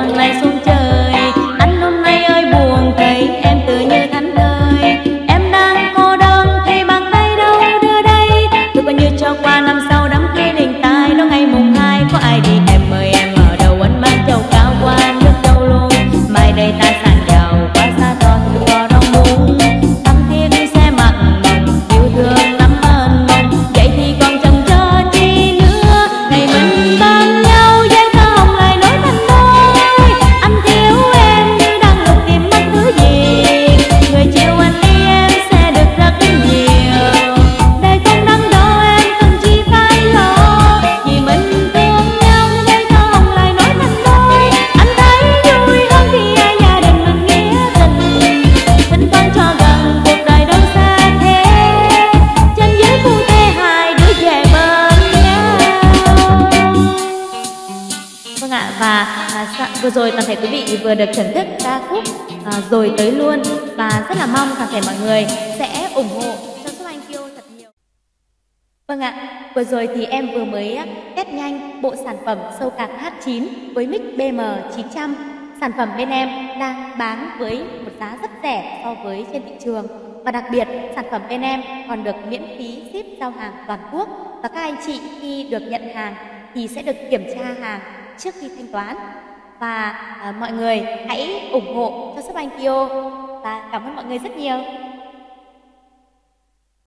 vàng lại xuống trời. Anh hôm nay ơi buồn thấy em tự như thánh đời. Em đang cô đơn thì bàn tay đâu đưa đây. Tôi coi như cho qua năm sau đám cưới đình tài đó ngày mùng 2 có ai đi. Em ơi em ở đâu anh mang chầu cao qua nước đâu luôn. Mai đây ta sang giàu qua xa toàn có đông muốn. Thắm thiết sẽ mặc mộng yêu thương lắm ơn mong. Vậy thì còn chần chờ chi nữa. Ngày mình bên nhau dây tơ hồng lại nối thành đôi. Anh thiếu em như đang lục tìm mất thứ gì. Người chiều anh đi em sẽ được rất nhiều. Đời không đắn đo em cần chi phải lo. Vì mình thương nhau nên dây tơ hồng lại nối thành đôi. Anh thấy vui hơn khi ai gia đình mình nghĩa tình. Thỉnh thoảng cho gần cuộc đời đâu xa thế. Trên dưới phu thê hai đứa về bên nhau. Vâng ạ, và vừa rồi toàn thể quý vị vừa được thưởng thức ca khúc Rồi Tới Luôn. Và rất là mong toàn thể mọi người sẽ ủng hộ cho Shop Anh Kiêu thật nhiều. Vâng ạ, vừa rồi thì em vừa mới test nhanh bộ sản phẩm sâu cạc H9 với mic BM900. Sản phẩm bên em đang bán với một giá rất rẻ so với trên thị trường. Và đặc biệt, sản phẩm bên em còn được miễn phí ship giao hàng toàn quốc. Và các anh chị khi được nhận hàng thì sẽ được kiểm tra hàng trước khi thanh toán. Và mọi người hãy ủng hộ cho Shop Anh Kiêu. Và cảm ơn mọi người rất nhiều.